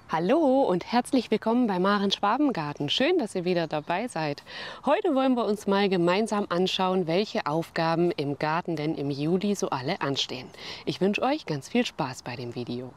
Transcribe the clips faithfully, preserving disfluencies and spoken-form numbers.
Hallo und herzlich willkommen bei Maren Schwabengarten. Schön, dass ihr wieder dabei seid. Heute wollen wir uns mal gemeinsam anschauen, welche Aufgaben im Garten denn im Juli so alle anstehen. Ich wünsche euch ganz viel Spaß bei dem Video.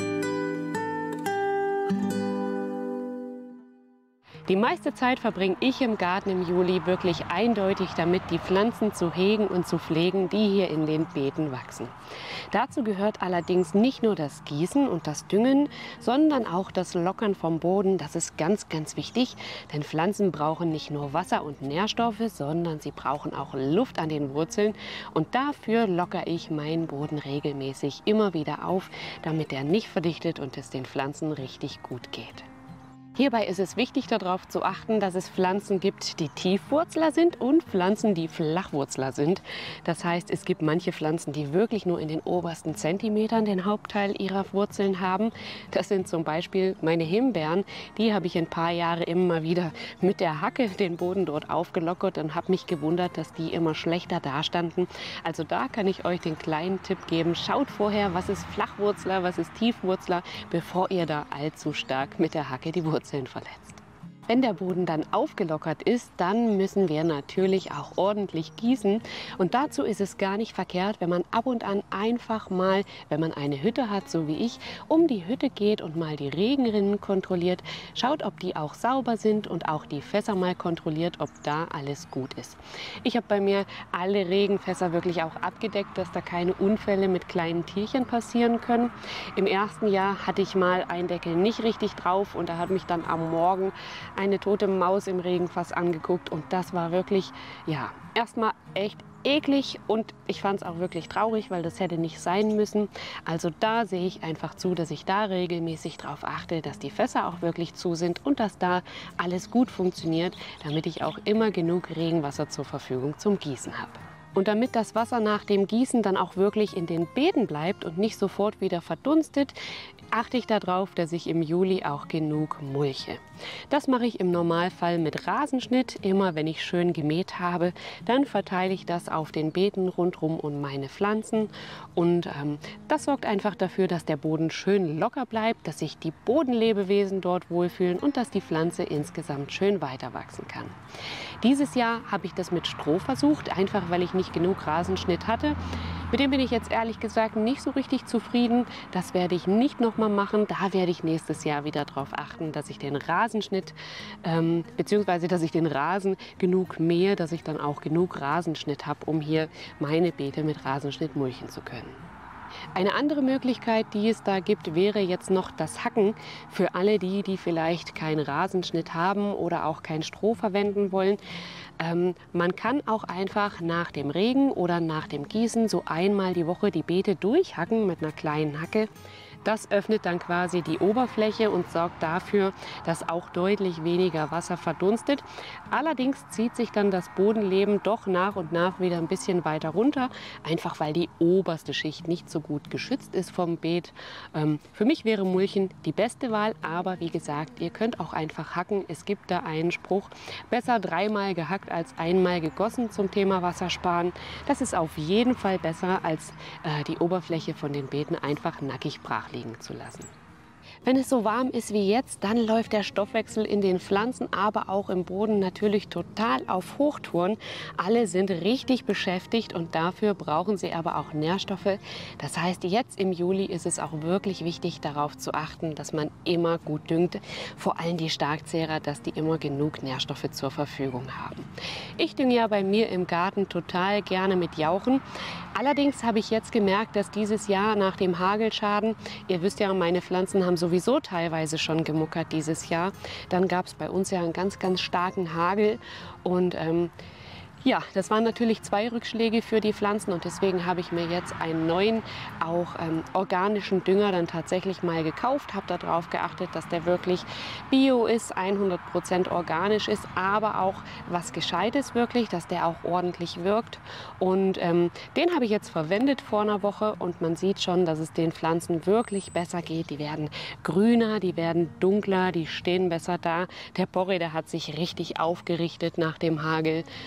Die meiste Zeit verbringe ich im Garten im Juli wirklich eindeutig damit, die Pflanzen zu hegen und zu pflegen, die hier in den Beeten wachsen. Dazu gehört allerdings nicht nur das Gießen und das Düngen, sondern auch das Lockern vom Boden. Das ist ganz, ganz wichtig, denn Pflanzen brauchen nicht nur Wasser und Nährstoffe, sondern sie brauchen auch Luft an den Wurzeln. Und dafür lockere ich meinen Boden regelmäßig immer wieder auf, damit er nicht verdichtet und es den Pflanzen richtig gut geht. Hierbei ist es wichtig, darauf zu achten, dass es Pflanzen gibt, die Tiefwurzler sind und Pflanzen, die Flachwurzler sind. Das heißt, es gibt manche Pflanzen, die wirklich nur in den obersten Zentimetern den Hauptteil ihrer Wurzeln haben. Das sind zum Beispiel meine Himbeeren. Die habe ich ein paar Jahre immer wieder mit der Hacke den Boden dort aufgelockert und habe mich gewundert, dass die immer schlechter dastanden. Also da kann ich euch den kleinen Tipp geben. Schaut vorher, was ist Flachwurzler, was ist Tiefwurzler, bevor ihr da allzu stark mit der Hacke die Wurzeln verletzt. Wenn der Boden dann aufgelockert ist, dann müssen wir natürlich auch ordentlich gießen. Und dazu ist es gar nicht verkehrt, wenn man ab und an einfach mal, wenn man eine Hütte hat, so wie ich, um die Hütte geht und mal die Regenrinnen kontrolliert, schaut, ob die auch sauber sind und auch die Fässer mal kontrolliert, ob da alles gut ist. Ich habe bei mir alle Regenfässer wirklich auch abgedeckt, dass da keine Unfälle mit kleinen Tierchen passieren können. Im ersten Jahr hatte ich mal einen Deckel nicht richtig drauf und da hat mich dann am Morgen eine tote Maus im Regenfass angeguckt und das war wirklich, ja, erstmal echt eklig und ich fand es auch wirklich traurig, weil das hätte nicht sein müssen. Also da sehe ich einfach zu, dass ich da regelmäßig darauf achte, dass die Fässer auch wirklich zu sind und dass da alles gut funktioniert, damit ich auch immer genug Regenwasser zur Verfügung zum Gießen habe. Und damit das Wasser nach dem Gießen dann auch wirklich in den Beeten bleibt und nicht sofort wieder verdunstet, achte ich darauf, dass ich im Juli auch genug mulche. Das mache ich im Normalfall mit Rasenschnitt. Immer wenn ich schön gemäht habe, dann verteile ich das auf den Beeten rundherum um meine Pflanzen. Und ähm, das sorgt einfach dafür, dass der Boden schön locker bleibt, dass sich die Bodenlebewesen dort wohlfühlen und dass die Pflanze insgesamt schön weiter wachsen kann. Dieses Jahr habe ich das mit Stroh versucht, einfach weil ich nicht genug Rasenschnitt hatte. Mit dem bin ich jetzt ehrlich gesagt nicht so richtig zufrieden. Das werde ich nicht noch mal machen. Da werde ich nächstes Jahr wieder darauf achten, dass ich den Rasenschnitt ähm, beziehungsweise dass ich den Rasen genug mähe, dass ich dann auch genug Rasenschnitt habe, um hier meine Beete mit Rasenschnitt mulchen zu können. Eine andere Möglichkeit, die es da gibt, wäre jetzt noch das Hacken für alle die, die vielleicht keinen Rasenschnitt haben oder auch kein Stroh verwenden wollen. Ähm, man kann auch einfach nach dem Regen oder nach dem Gießen so einmal die Woche die Beete durchhacken mit einer kleinen Hacke. Das öffnet dann quasi die Oberfläche und sorgt dafür, dass auch deutlich weniger Wasser verdunstet. Allerdings zieht sich dann das Bodenleben doch nach und nach wieder ein bisschen weiter runter, einfach weil die oberste Schicht nicht so gut geschützt ist vom Beet. Ähm, für mich wäre Mulchen die beste Wahl, aber wie gesagt, ihr könnt auch einfach hacken. Es gibt da einen Spruch, besser dreimal gehackt als einmal gegossen zum Thema Wassersparen. Das ist auf jeden Fall besser, als äh, die Oberfläche von den Beeten einfach nackig brach liegen zu lassen. Wenn es so warm ist wie jetzt, dann läuft der Stoffwechsel in den Pflanzen, aber auch im Boden natürlich total auf Hochtouren. Alle sind richtig beschäftigt und dafür brauchen sie aber auch Nährstoffe. Das heißt, jetzt im Juli ist es auch wirklich wichtig, darauf zu achten, dass man immer gut düngt. Vor allem die Starkzehrer, dass die immer genug Nährstoffe zur Verfügung haben. Ich dünge ja bei mir im Garten total gerne mit Jauchen. Allerdings habe ich jetzt gemerkt, dass dieses Jahr nach dem Hagelschaden, ihr wisst ja, meine Pflanzen haben sowieso teilweise schon gemuckert dieses Jahr. Dann gab es bei uns ja einen ganz, ganz starken Hagel und ähm, ja, das waren natürlich zwei Rückschläge für die Pflanzen und deswegen habe ich mir jetzt einen neuen, auch ähm, organischen Dünger dann tatsächlich mal gekauft. Habe darauf geachtet, dass der wirklich bio ist, hundert Prozent organisch ist, aber auch was Gescheites wirklich, dass der auch ordentlich wirkt. Und ähm, den habe ich jetzt verwendet vor einer Woche und man sieht schon, dass es den Pflanzen wirklich besser geht. Die werden grüner, die werden dunkler, die stehen besser da. Der Porree, der hat sich richtig aufgerichtet nach dem Hagel und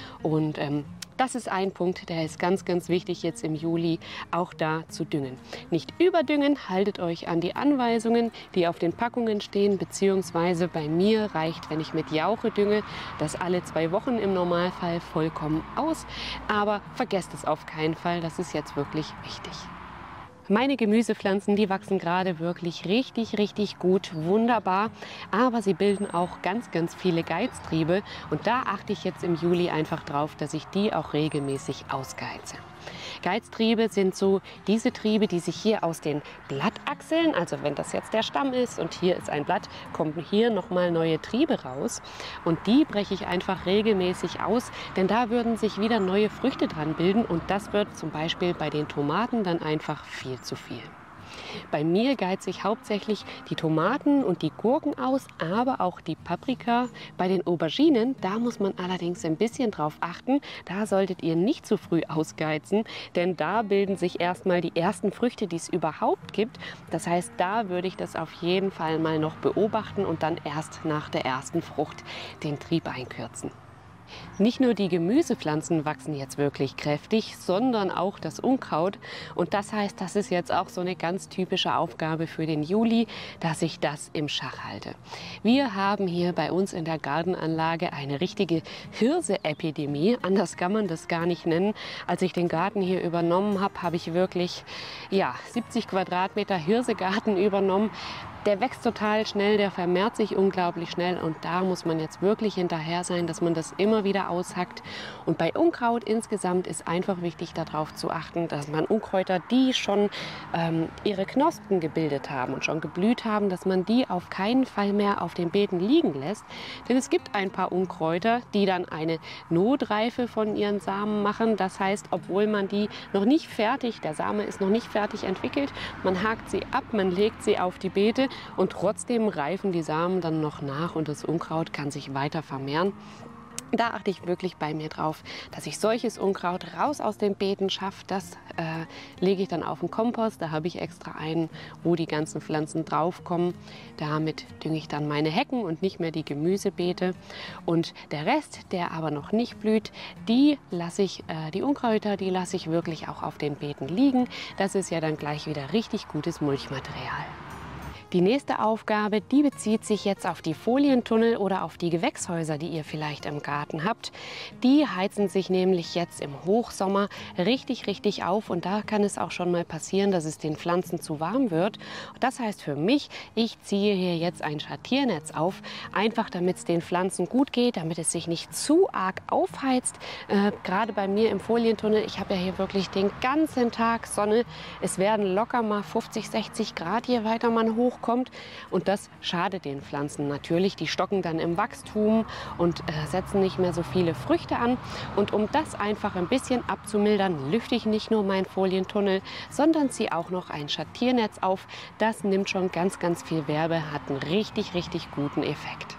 Und ähm, das ist ein Punkt, der ist ganz, ganz wichtig jetzt im Juli, auch da zu düngen. Nicht überdüngen, haltet euch an die Anweisungen, die auf den Packungen stehen, beziehungsweise bei mir reicht, wenn ich mit Jauche dünge, das alle zwei Wochen im Normalfall vollkommen aus. Aber vergesst es auf keinen Fall, das ist jetzt wirklich wichtig. Meine Gemüsepflanzen, die wachsen gerade wirklich richtig, richtig gut, wunderbar. Aber sie bilden auch ganz, ganz viele Geiztriebe. Und da achte ich jetzt im Juli einfach drauf, dass ich die auch regelmäßig ausgeize. Geiztriebe sind so diese Triebe, die sich hier aus den Blattachseln, also wenn das jetzt der Stamm ist und hier ist ein Blatt, kommen hier nochmal neue Triebe raus. Und die breche ich einfach regelmäßig aus, denn da würden sich wieder neue Früchte dran bilden. Und das wird zum Beispiel bei den Tomaten dann einfach viel zu viel. Bei mir geize ich hauptsächlich die Tomaten und die Gurken aus, aber auch die Paprika. Bei den Auberginen, da muss man allerdings ein bisschen drauf achten. Da solltet ihr nicht zu früh ausgeizen, denn da bilden sich erstmal die ersten Früchte, die es überhaupt gibt. Das heißt, da würde ich das auf jeden Fall mal noch beobachten und dann erst nach der ersten Frucht den Trieb einkürzen. Nicht nur die Gemüsepflanzen wachsen jetzt wirklich kräftig, sondern auch das Unkraut. Und das heißt, das ist jetzt auch so eine ganz typische Aufgabe für den Juli, dass ich das im Schach halte. Wir haben hier bei uns in der Gartenanlage eine richtige Hirse-Epidemie. Anders kann man das gar nicht nennen. Als ich den Garten hier übernommen habe, habe ich wirklich ja, siebzig Quadratmeter Hirsegarten übernommen. Der wächst total schnell, der vermehrt sich unglaublich schnell und da muss man jetzt wirklich hinterher sein, dass man das immer wieder aushackt. Und bei Unkraut insgesamt ist einfach wichtig, darauf zu achten, dass man Unkräuter, die schon ähm, ihre Knospen gebildet haben und schon geblüht haben, dass man die auf keinen Fall mehr auf den Beeten liegen lässt. Denn es gibt ein paar Unkräuter, die dann eine Notreife von ihren Samen machen. Das heißt, obwohl man die noch nicht fertig, der Same ist noch nicht fertig entwickelt, man hakt sie ab, man legt sie auf die Beete, und trotzdem reifen die Samen dann noch nach und das Unkraut kann sich weiter vermehren. Da achte ich wirklich bei mir drauf, dass ich solches Unkraut raus aus den Beeten schaffe. Das äh, lege ich dann auf den Kompost. Da habe ich extra einen, wo die ganzen Pflanzen draufkommen. Damit dünge ich dann meine Hecken und nicht mehr die Gemüsebeete. Und der Rest, der aber noch nicht blüht, die lasse ich, äh, die Unkräuter, die lasse ich wirklich auch auf den Beeten liegen. Das ist ja dann gleich wieder richtig gutes Mulchmaterial. Die nächste Aufgabe, die bezieht sich jetzt auf die Folientunnel oder auf die Gewächshäuser, die ihr vielleicht im Garten habt. Die heizen sich nämlich jetzt im Hochsommer richtig, richtig auf und da kann es auch schon mal passieren, dass es den Pflanzen zu warm wird. Das heißt für mich, ich ziehe hier jetzt ein Schattiernetz auf, einfach damit es den Pflanzen gut geht, damit es sich nicht zu arg aufheizt. Äh, gerade bei mir im Folientunnel, ich habe ja hier wirklich den ganzen Tag Sonne. Es werden locker mal fünfzig, sechzig Grad, je weiter man hoch kommt und das schadet den Pflanzen natürlich. Die stocken dann im Wachstum und äh, setzen nicht mehr so viele Früchte an. Und um das einfach ein bisschen abzumildern, lüfte ich nicht nur meinen Folientunnel, sondern ziehe auch noch ein Schattiernetz auf. Das nimmt schon ganz, ganz viel Wärme, hat einen richtig, richtig guten Effekt.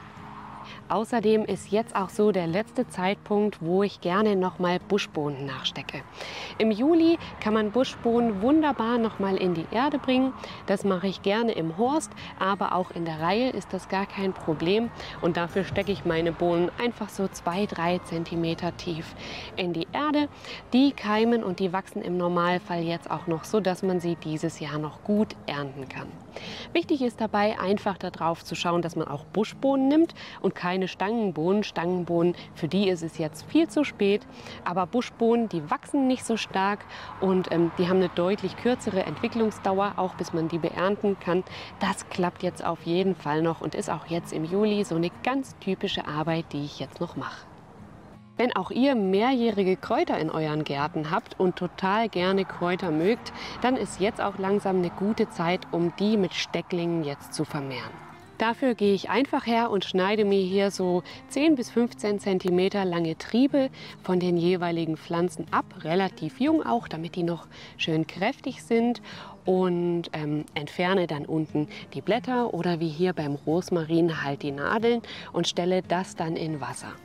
Außerdem ist jetzt auch so der letzte Zeitpunkt, wo ich gerne noch mal Buschbohnen nachstecke. Im Juli kann man Buschbohnen wunderbar noch mal in die Erde bringen. Das mache ich gerne im Horst, aber auch in der Reihe ist das gar kein Problem. Und dafür stecke ich meine Bohnen einfach so zwei, drei Zentimeter tief in die Erde. Die keimen und die wachsen im Normalfall jetzt auch noch so, dass man sie dieses Jahr noch gut ernten kann. Wichtig ist dabei einfach darauf zu schauen, dass man auch Buschbohnen nimmt und keine Stangenbohnen. Stangenbohnen, für die ist es jetzt viel zu spät. Aber Buschbohnen, die wachsen nicht so stark und ähm, die haben eine deutlich kürzere Entwicklungsdauer, auch bis man die beernten kann. Das klappt jetzt auf jeden Fall noch und ist auch jetzt im Juli so eine ganz typische Arbeit, die ich jetzt noch mache. Wenn auch ihr mehrjährige Kräuter in euren Gärten habt und total gerne Kräuter mögt, dann ist jetzt auch langsam eine gute Zeit, um die mit Stecklingen jetzt zu vermehren. Dafür gehe ich einfach her und schneide mir hier so zehn bis fünfzehn Zentimeter lange Triebe von den jeweiligen Pflanzen ab, relativ jung auch, damit die noch schön kräftig sind. Und ähm, entferne dann unten die Blätter oder wie hier beim Rosmarin halt die Nadeln und stelle das dann in Wasser.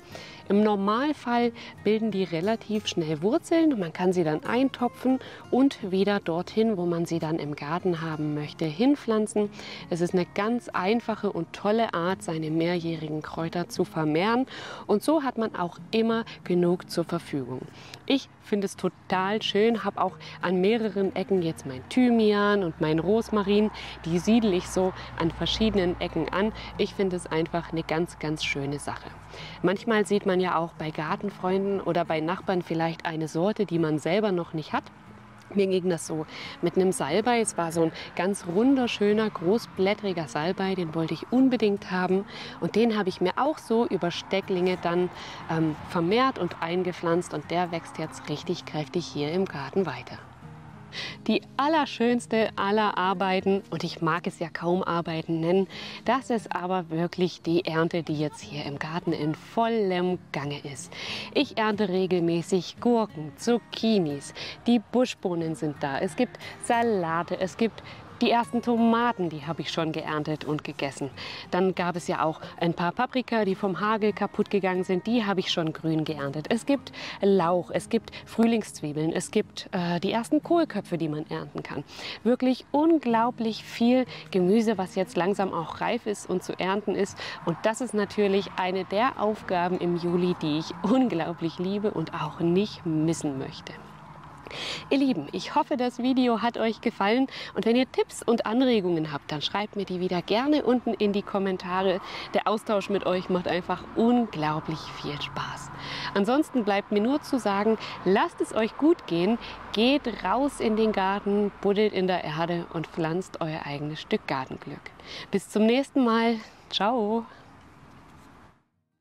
Im Normalfall bilden die relativ schnell Wurzeln und man kann sie dann eintopfen und wieder dorthin, wo man sie dann im Garten haben möchte, hinpflanzen. Es ist eine ganz einfache und tolle Art, seine mehrjährigen Kräuter zu vermehren und so hat man auch immer genug zur Verfügung. Ich finde es total schön, habe auch an mehreren Ecken jetzt mein Thymian und mein Rosmarin, die siedle ich so an verschiedenen Ecken an. Ich finde es einfach eine ganz, ganz schöne Sache. Manchmal sieht man ja auch bei Gartenfreunden oder bei Nachbarn vielleicht eine Sorte, die man selber noch nicht hat. Mir ging das so mit einem Salbei. Es war so ein ganz runder, schöner, großblättriger Salbei. Den wollte ich unbedingt haben. Und den habe ich mir auch so über Stecklinge dann ähm, vermehrt und eingepflanzt. Und der wächst jetzt richtig kräftig hier im Garten weiter. Die allerschönste aller Arbeiten, und ich mag es ja kaum Arbeiten nennen, das ist aber wirklich die Ernte, die jetzt hier im Garten in vollem Gange ist. Ich ernte regelmäßig Gurken, Zucchinis, die Buschbohnen sind da, es gibt Salate, es gibt die ersten Tomaten, die habe ich schon geerntet und gegessen. Dann gab es ja auch ein paar Paprika, die vom Hagel kaputt gegangen sind. Die habe ich schon grün geerntet. Es gibt Lauch, es gibt Frühlingszwiebeln, es gibt äh, die ersten Kohlköpfe, die man ernten kann. Wirklich unglaublich viel Gemüse, was jetzt langsam auch reif ist und zu ernten ist. Und das ist natürlich eine der Aufgaben im Juli, die ich unglaublich liebe und auch nicht missen möchte. Ihr Lieben, ich hoffe, das Video hat euch gefallen und wenn ihr Tipps und Anregungen habt, dann schreibt mir die wieder gerne unten in die Kommentare. Der Austausch mit euch macht einfach unglaublich viel Spaß. Ansonsten bleibt mir nur zu sagen, lasst es euch gut gehen, geht raus in den Garten, buddelt in der Erde und pflanzt euer eigenes Stück Gartenglück. Bis zum nächsten Mal. Ciao!